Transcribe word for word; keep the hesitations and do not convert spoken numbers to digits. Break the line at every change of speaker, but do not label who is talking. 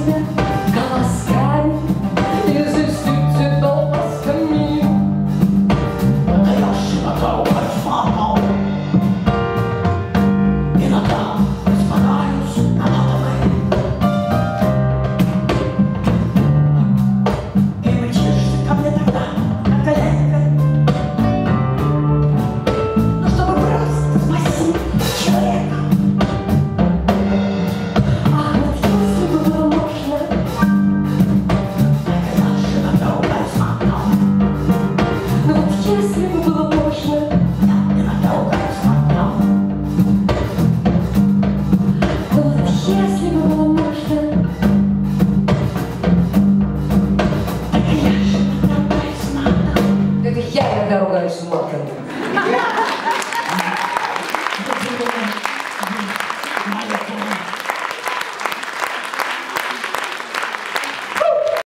свет колосками из листьев цветов плосками.
Подаешь иногда упасть маму, иногда распадаюсь на атомы. И мчишься ко мне тогда, как коленкой, ну чтобы просто спасти человека.
Ах, вот если бы было можно,
Подаешь иногда упасть маму,
ну вот если бы было можно,
иногда упасть маму.
ну вот если бы было можно,
Так я же иногда упасть маму.
это я иногда ругаюсь матом.